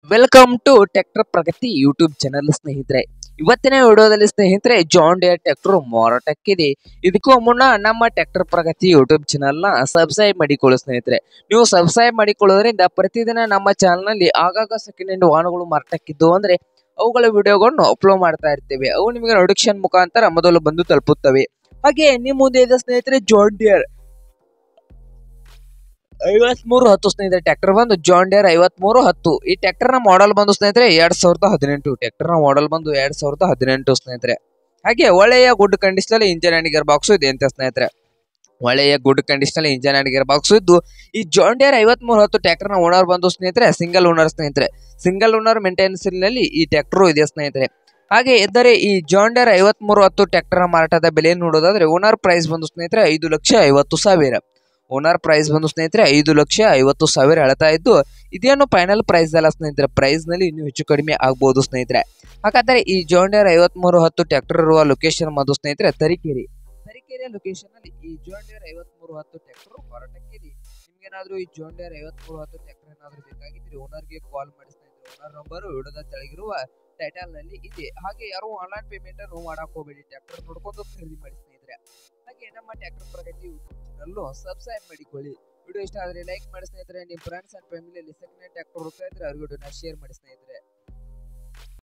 Welcome to tractor Pragati YouTube channel ಸ್ನೇಹಿತರೆ. ಇವತ್ತಿನ ವಿಡಿಯೋದಲ್ಲಿ ಸ್ನೇಹಿತರೆ ಜಾನ್ ಡಿಯರ್ ಟ್ರ್ಯಾಕ್ಟರ್ ಮಾರಾಟಕ್ಕಿದೆ. ಇದಕ್ಕೂ ಮುನ್ನ ನಮ್ಮ ಟ್ರ್ಯಾಕ್ಟರ್ ಪ್ರಗತಿ ಯೂಟ್ಯೂಬ್ ಚಾನಲ್ ನ ಸಬ್ಸ್ಕ್ರೈಬ್ ಮಾಡಿಕೊಳ್ಳಿ ಸ್ನೇಹಿತರೆ. ನೀವು ಸಬ್ಸ್ಕ್ರೈಬ್ ಮಾಡಿಕೊಳ್ಳೋದ್ರಿಂದ ಪ್ರತಿದಿನ ನಮ್ಮ ಚಾನಲ್ ನಲ್ಲಿ ಆಗಾಗ ಸೆಕೆಂಡ್ ಹ್ಯಾಂಡ್ ವಾಹನಗಳು ಮಾರಾಟಕ್ಕಿದ್ದು ಅಂದ್ರೆ ಅವುಗಳ ವಿಡಿಯೋಗಳನ್ನು ಅಪ್ಲೋಡ್ ಮಾಡ್ತಾ ಇರ್ತೇವೆ. ಅವು ನಿಮಗೆ ನೋಟಿಫಿಕೇಶನ್ ಮುಖಾಂತರ ಮೊದಲು ಬಂದು ತಲುಪುತ್ತವೆ. ಹಾಗೆ ನಿಮ್ಮ ಮುಂದೆ ಇದೆ ಸ್ನೇಹಿತರೆ ಜಾನ್ ಡಿಯರ್ 5310 ಸ್ನೇಹಿತರೆ. ಟ್ರ್ಯಾಕ್ಟರ್ ಬಂದು ಜಾನ್ ಡಿಯರ್ 5310. ಈ ಟ್ರ್ಯಾಕ್ಟರ್ ನ ಮಾಡೆಲ್ ಬಂದು ಸ್ನೇಹಿತರೆ 2018. ಟ್ರ್ಯಾಕ್ಟರ್ ನ ಮಾಡೆಲ್ ಬಂದು 2018 ಸ್ನೇಹಿತರೆ. ಹಾಗೆ ಒಳ್ಳೆಯ ಗುಡ್ ಕಂಡೀಷನ್ ಅಲ್ಲಿ ಇಂಜಿನ್ ಅಂಡ್ ಗೇರ್ ಬಾಕ್ಸ್ ಇದೆ ಅಂತ ಸ್ನೇಹಿತರೆ. ಒಳ್ಳೆಯ ಗುಡ್ ಕಂಡೀಷನ್ ಅಲ್ಲಿ ಇಂಜಿನ್ ಅಂಡ್ ಗೇರ್ ಬಾಕ್ಸ್ ಇದ್ದು ಈ ಜಾನ್ ಡಿಯರ್ 5310 ಟ್ರ್ಯಾಕ್ಟರ್ ನ ಓನರ್ ಬಂದು ಸ್ನೇಹಿತರೆ ಸಿಂಗಲ್ ಓನರ್ ಸ್ನೇಹಿತರೆ. ಸಿಂಗಲ್ ಓನರ್ ಮೇಂಟೆನೆನ್ಸ್ ನಲ್ಲಿ ಈ ಟ್ರ್ಯಾಕ್ಟರ್ ಇದೆ ಸ್ನೇಹಿತರೆ. ಹಾಗೆ ಇದ್ದರೆ ಈ ಜಾನ್ ಡಿಯರ್ 5310 ಟ್ರ್ಯಾಕ್ಟರ್ ಮಾರಾಟದ ಬೆಲೆ ನೋಡೋದಾದ್ರೆ ಓನರ್ ಪ್ರೈಸ್ ಬಂದು ಸ್ನೇಹಿತರೆ 5,50,000. ಓನರ್ ಪ್ರೈಸ್ ಬಂದು ಸ್ನೇಹಿತರೆ 5,50,000 ಹೇಳ್ತಾ ಇದ್ದು ಇದೇನು ಫೈನಲ್ ಪ್ರೈಸ್ ಅಲ್ಲ ಸ್ನೇಹಿತರೆ. ಪ್ರೈಸ್ ನಲ್ಲಿ ಇನ್ನೂ ಹೆಚ್ಚು ಕಡಿಮೆ ಆಗಬಹುದು ಸ್ನೇಹಿತರೆ. ಹಾಗಾದ್ರೆ ಈ ಜಾನ್ ಡಿಯರ್ 5310 ಟ್ರ್ಯಾಕ್ಟರ್ ಇರುವ ಲೊಕೇಶನ್ ಬಂದು ಸ್ನೇಹಿತರೆ ತರೀಕೆರೆ ಲೊಕೇಶನ್ ಅಲ್ಲಿ ಈ ಜಾನ್ ಡಿಯರ್ 5310 ಟ್ರ್ಯಾಕ್ಟರ್ ಮಾರಾಟಕ್ಕಿದೆ. ನಿಮ್ಗೇನಾದ್ರೂ ಈ ಜಾನ್ ಡಿಯರ್ 5310 ಟ್ರ್ಯಾಕ್ಟರ್ ಏನಾದ್ರೂ ಬೇಕಾಗಿದ್ರೆ ಓನರ್ಗೆ ಕಾಲ್ ಮಾಡಿ ಸ್ನೇಹಿತರೆ. ಓನರ್ ನಂಬರ್ ವಿಡಿಯೋದ ಕೆಳಗಿರುವ ಟೈಟಲ್ ನಲ್ಲಿ ಇದೆ. ಹಾಗೆ ಯಾರು ಆನ್ಲೈನ್ ಪೇಮೆಂಟ್ ಅನ್ನು ಮಾಡಕ್ ಹೋಗಬೇಡಿ, ಟ್ರ್ಯಾಕ್ಟರ್ ನೋಡ್ಕೊಂಡು ಖರೀದಿ ಮಾಡಿ ಸ್ನೇಹಿತರೆ. ಹಾಗೆ ನಮ್ಮ ಟ್ರ್ಯಾಕ್ಟರ್ ಪ್ರಗತಿ ಚಾನಲ್ ಸಬ್ಸ್ಕ್ರೈಬ್ ಮಾಡಿಕೊಳ್ಳಿ. ವಿಡಿಯೋ ಇಷ್ಟ ಆದ್ರೆ ಲೈಕ್ ಮಾಡಿ ಸ್ನೇಹಿತರೆ. ನಿಮ್ಮ ಫ್ರೆಂಡ್ಸ್ ಅಂಡ್ ಫ್ಯಾಮಿಲಿಯಲ್ಲಿ ಸೆಕೆಂಡ್ ಹ್ಯಾಂಡ್ ಟ್ರ್ಯಾಕ್ಟರ್ ಹುಡುಕ್ತಾ ಇದ್ರೆ ಅವ್ರಿಗೆ ಶೇರ್ ಮಾಡಿ ಸ್ನೇಹಿತರೆ.